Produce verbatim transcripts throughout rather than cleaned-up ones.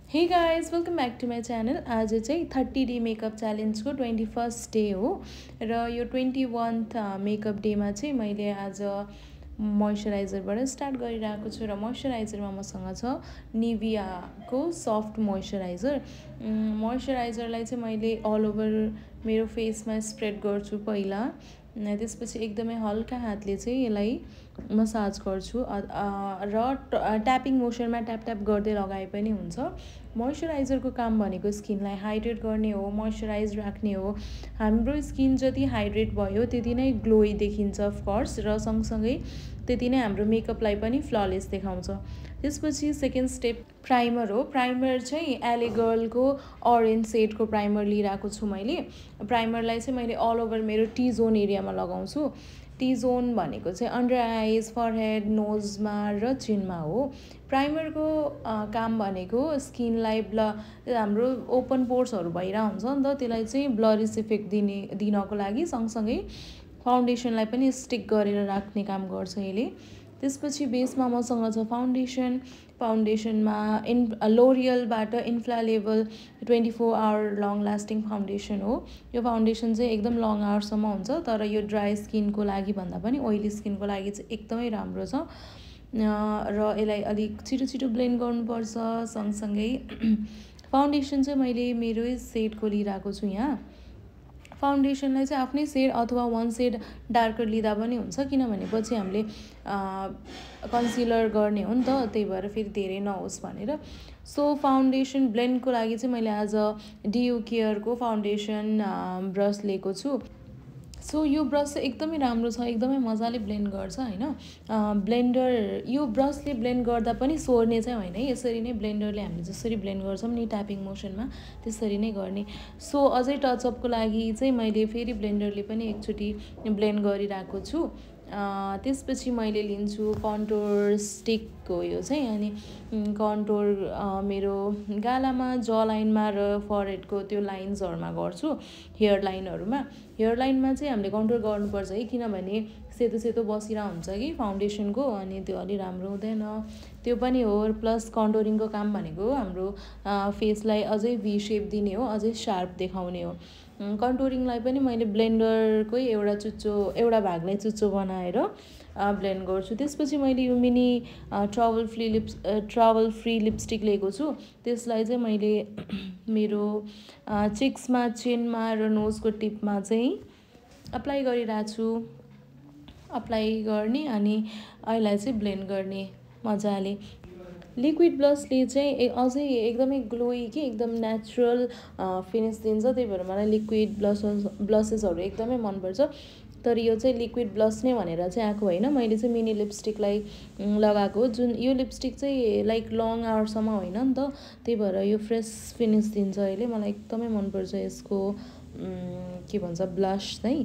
Hey guys, welcome back to my channel. आज चाहिँ thirty day makeup च्यालेन्जको twenty first day हो र यो ट्वेन्टी वान्थ मेकअप डेमा चाहिँ मैले आज मोइस्चराइजरबाट स्टार्ट गरिरहेको छु र मोइस्चराइजरमा मसँग छ निभियाको सफ्ट मोइस्चराइजर। मोइस्चराइजरलाई चाहिँ मैले अल ओभर मेरो फेसमा स्प्रेड गर्छु पहिला, त्यसपछि एकदमै हल्का हातले चाहिँ यसलाई मसाज गर्छु र ट्यापिङ मोसनमा ट्याप ट्याप गर्दै लगाए पनि हुन्छ। मोइस्चराइजरको काम भनेको स्किनलाई हाइड्रेट गर्ने हो, मोइस्चराइज राख्ने हो। हाम्रो स्किन जति हाइड्रेट भयो त्यति नै ग्लोई देखिन्छ अफकोर्स, र सँगसँगै त्यति नै हाम्रो मेकअपलाई पनि फ्ललेस देखाउँछ। त्यसपछि सेकेन्ड स्टेप प्राइमर हो। प्राइमर चाहिँ एले गर्लको अरेन्ज सेडको प्राइमर लिइरहेको छु मैले। प्राइमरलाई चाहिँ मैले अल ओभर मेरो टी जोन एरियामा लगाउँछु। टी जोन भनेको चाहिँ अन्डर आइज, फरहेड, नोजमा र चिनमा हो। प्राइमरको काम भनेको स्किनलाई ब्ल हाम्रो ओपन पोर्सहरू भइरहेको हुन्छ नि त, त्यसलाई चाहिँ ब्लरिस इफेक्ट दिने दिनको लागि सँगसँगै फाउन्डेसनलाई पनि स्टिक गरेर राख्ने काम गर्छ यसले। त्यसपछि बेसमा मसँग छ फाउन्डेसन। फाउन्डेसनमा इन लोरियलबाट infallible twenty four hour long lasting foundation हो। यो फाउन्डेसन चाहिँ एकदम लङ आवरसम्म हुन्छ, तर यो ड्राई स्किनको लागि भन्दा पनि ओइली स्किनको लागि चाहिँ एकदमै राम्रो छ र यसलाई अलिक छिटो छिटो ब्लेन्ड गर्नुपर्छ। सँगसँगै फाउन्डेसन चाहिँ मैले मेरै सेडको लिइरहेको छु यहाँ। फाउन्डेसनलाई चाहिँ आफ्नै सेड अथवा वान सेड डार्कर लिँदा पनि हुन्छ, किनभने पछि हामीले कन्सिलर गर्ने हो नि त, त्यही भएर फेरि धेरै नहोस् भनेर। सो फाउन्डेसन ब्लेन्डको लागि चाहिँ मैले आज डियु केयरको फाउन्डेसन ब्रस लिएको छु। सो यो ब्रस चाहिँ एकदमै राम्रो छ, एकदमै मजाले ब्लेन्ड गर्छ होइन। ब्लेन्डर यो ब्रसले ब्लेन्ड गर्दा पनि सोर्ने चाहिँ होइन, यसरी नै ब्लेन्डरले हामीले जसरी ब्लेन्ड गर्छौँ नि ट्यापिङ मोसनमा त्यसरी नै गर्ने। सो अझै टचअपको लागि चाहिँ मैले फेरि ब्लेन्डरले पनि एकचोटि ब्लेन्ड गरिरहेको छु। त्यसपछि मैले लिन्छु कन्टोर स्टिकको यो चाहिँ, अनि कन्टोर मेरो गालामा, ज लाइनमा र फरहेडको त्यो लाइन्सहरूमा गर्छु। हेयर लाइनहरूमा हेयर लाइनमा चाहिँ हामीले कन्टोर गर्नुपर्छ है, किनभने सेतो सेतो बसिरहेको हुन्छ कि फाउन्डेसनको, अनि त्यो अलि राम्रो हुँदैन। त्यो पनि हो। प्लस कन्टोरिङको काम भनेको हाम्रो फेसलाई अझै भी सेप दिने हो, अझै सार्प देखाउने हो। कन्टोरिङलाई पनि मैले ब्लेन्डरकै एउटा चुच्चो एउटा भागलाई चुच्चो बनाएर ब्लेन्ड गर्छु। त्यसपछि मैले यो mini travel free lips travel free lipstick लिएको छु। त्यसलाई चाहिँ मैले मेरो चिक्समा, चिनमा र नोजको टिपमा चाहिँ अप्लाई गरिरहेको छु। अप्लाई गर्ने अनि यसलाई चाहिँ ब्लेन्ड गर्ने मजाले। लिक्विड ब्लसले चाहिँ अझै एकदमै ग्लोई कि एकदम नेचुरल फिनिस दिन्छ, त्यही भएर मलाई लिक्विड ब्लसेस ब्लसेसहरू एकदमै मनपर्छ। तर यो चाहिँ लिक्विड ब्लस नै भनेर चाहिँ आएको होइन, मैले चाहिँ मिनी लिपस्टिकलाई लगाएको, जुन यो लिपस्टिक चाहिँ लाइक लङ आवरसम्म होइन नि त, त्यही भएर यो फ्रेस फिनिस दिन्छ यसले। मलाई एकदमै मनपर्छ यसको के भन्छ ब्लस चाहिँ।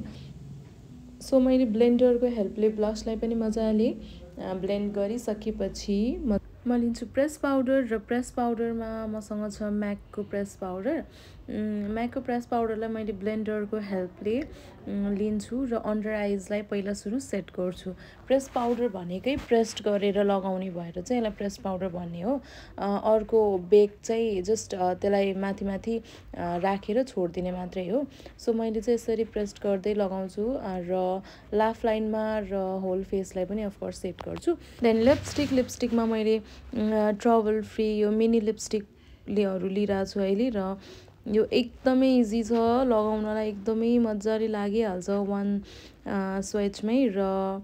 सो मैले ब्लेन्डरको हेल्पले ब्लसलाई पनि मजाले ब्लेन्ड गरिसकेपछि म म लिन्छु प्रेस पाउडर, र प्रेस पाउडरमा मसँग छ म्याकको प्रेस पाउडर। म्याकको प्रेस पाउडरलाई मैले ब्लेन्डरको हेल्पले लिन्छु र अन्डर आइजलाई पहिला सुरु सेट गर्छु। प्रेस पाउडर भनेकै प्रेस्ड गरेर लगाउने भएर चाहिँ यसलाई प्रेस पाउडर भन्ने हो। अर्को बेक चाहिँ जस्ट त्यसलाई माथि माथि राखेर छोडिदिने मात्रै हो। सो मैले चाहिँ यसरी प्रेस्ड गर्दै लगाउँछु र लाफ लाइनमा र होल फेसलाई पनि अफकोर्स सेट गर्छु। देन लिपस्टिक लिपस्टिकमा मैले ट्राभल फ्री यो मिनी लिपस्टिकलेहरू लिइरहेको छु अहिले, र यो एकदमै इजी छ लगाउनलाई, एकदमै मजाले लागिहाल्छ वान स्वेचमै, र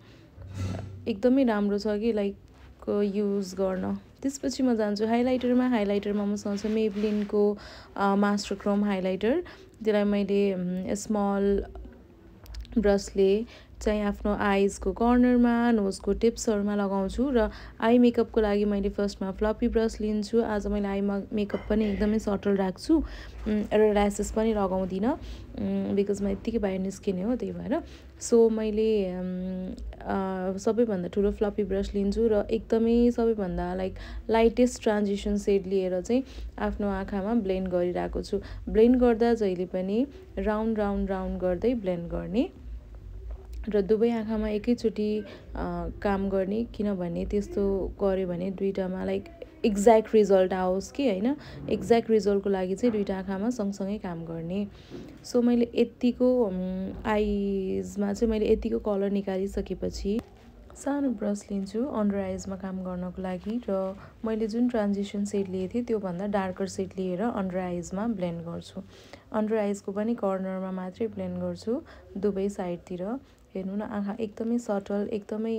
एकदमै राम्रो छ कि लाइक युज गर्न। त्यसपछि म जान्छु हाइलाइटरमा। हाइलाइटरमा मसँग छ मेबलिनको मास्टर क्रोम हाइलाइटर। त्यसलाई मैले स्मल ब्रसले चाहिँ आफ्नो आइजको कर्नरमा, नोजको टिप्सहरूमा लगाउँछु। र आई मेकअपको लागि मैले फर्स्टमा फ्लपी ब्रस लिन्छु। आज मैले आई मेकअप पनि एकदमै सटल राख्छु र ल्यासेस पनि लगाउँदिनँ, बिकज म यत्तिकै बाहिर निस्किने हो, त्यही भएर। सो मैले सबैभन्दा ठुलो फ्लपी ब्रस लिन्छु र एकदमै सबैभन्दा लाइक लाइटेस्ट ट्रान्जिसन सेड लिएर चाहिँ आफ्नो आँखामा ब्लेन्ड गरिरहेको छु। ब्लेन्ड गर्दा जहिले पनि राउन्ड राउन्ड राउन्ड गर्दै ब्लेन्ड गर्ने र दुवै आँखामा एकैचोटि काम गर्ने, किनभने त्यस्तो गऱ्यो भने दुईटामा लाइक एक्ज्याक्ट रिजल्ट आओस् कि होइन, एक्ज्याक्ट रिजल्टको लागि चाहिँ दुईवटा आँखामा सँगसँगै काम गर्ने। सो मैले यतिको आइजमा चाहिँ मैले यतिको कलर निकालिसकेपछि सानो ब्रस लिन्छु अन्डर आइजमा काम गर्नको लागि, र मैले जुन ट्रान्जिसन सेड लिएको थिएँ त्योभन्दा डार्कर सेड लिएर अन्डर आइजमा ब्लेन्ड गर्छु। अन्डर आइजको पनि कर्नरमा मात्रै ब्लेन्ड गर्छु, दुवै साइडतिर। हेर्नु न, आँखा एकदमै सटल, एकदमै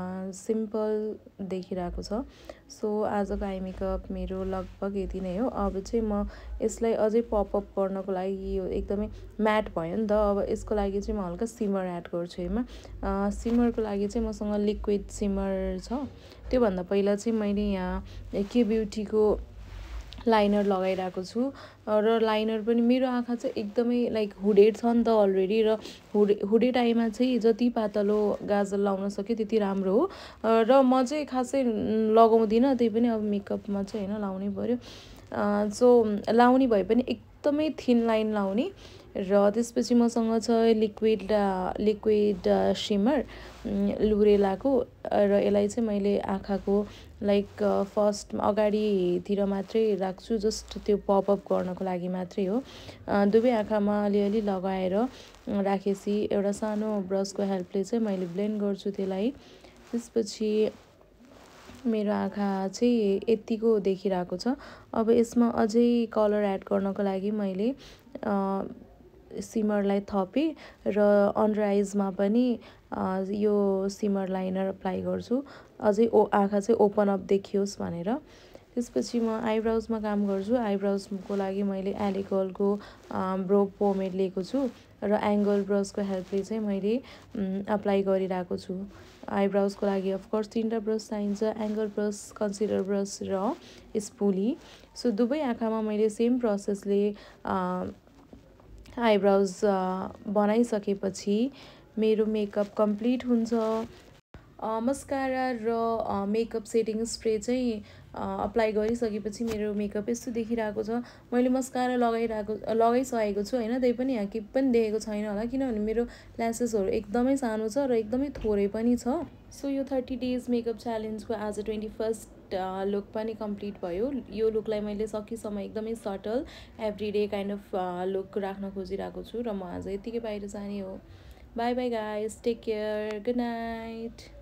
सिम्पल देखिरहेको छ। सो आजको आई मेकअप मेरो लगभग यति नै हो। अब चाहिँ म यसलाई अझै पपअप गर्नको लागि, यो एकदमै म्याट भयो नि त, अब यसको लागि चाहिँ म हल्का सिमर एड गर्छु यसमा। सिमरको लागि चाहिँ मसँग लिक्विड सिमर छ। त्योभन्दा पहिला चाहिँ मैले यहाँ के ब्युटीको लाइनर लगाइरहेको छु, र लाइनर पनि मेरो आँखा चाहिँ एकदमै लाइक हुडेड छ नि त अलरेडी, र हुडे हुडेड आइमा चाहिँ जति पातलो गाजल लाउन सक्यो त्यति राम्रो हो। र म चाहिँ खासै लगाउँदिनँ, त्यही पनि अब मेकअपमा चाहिँ होइन लाउनै पऱ्यो। सो लाउने भए पनि एकदमै थिन लाइन लाउने। र त्यसपछि मसँग छ लिक्विड लिक्विड सिमर लुरेलाको, र यसलाई चाहिँ मैले आँखाको लाइक फर्स्ट अगाडितिर मात्रै राख्छु, जस्ट त्यो पपअप गर्नको लागि मात्रै हो। दुवै आँखामा अलिअलि लगाएर राखेपछि एउटा सानो ब्रसको हेल्पले चाहिँ मैले ब्लेन्ड गर्छु त्यसलाई। त्यसपछि मेरो आँखा चाहिँ यतिको देखिरहेको छ। अब यसमा अझै कलर एड गर्नको लागि मैले सिमरलाई थपेँ, र अन्डर आइजमा पनि यो सिमर लाइनर अप्लाई गर्छु, अझै ओ आँखा चाहिँ ओपन अप देखियोस् भनेर। त्यसपछि म आइब्राउजमा काम गर्छु। आइब्राउजको लागि मैले एलिकलको ब्रो पोमेड लिएको छु, र एङ्गल ब्रसको हेल्पले चाहिँ मैले अप्लाई गरिरहेको छु। आइब्राउजको लागि अफकोर्स तिनवटा ब्रस चाहिन्छ, एङ्गल ब्रस, कन्सिलर ब्रस र स्पुली। सो दुवै आँखामा मैले सेम प्रोसेसले आइब्राउज बनाइसकेपछि मेरो मेकअप कम्प्लिट हुन्छ। मस्कारा र मेकअप सेटिङ स्प्रे चाहिँ अप्लाई गरिसकेपछि मेरो मेकअप यस्तो देखिरहेको छ। मैले मस्कारा लगाइरहेको लगाइसकेको छु होइन, त्यही पनि यहाँ के पनि देखेको छैन होला, किनभने मेरो ल्यासेसहरू एकदमै सानो छ र एकदमै थोरै पनि छ। सो यो थर्टी डेज मेकअप च्यालेन्जको आज ट्वेन्टी फर्स्ट लुक पनि कम्प्लिट भयो। यो लुकलाई मैले सकेसम्म एकदमै subtle everyday kind of look राख्न खोजिरहेको छु, र म आज यतिकै बाहिर जाने हो। Bye bye guys, take care, good night.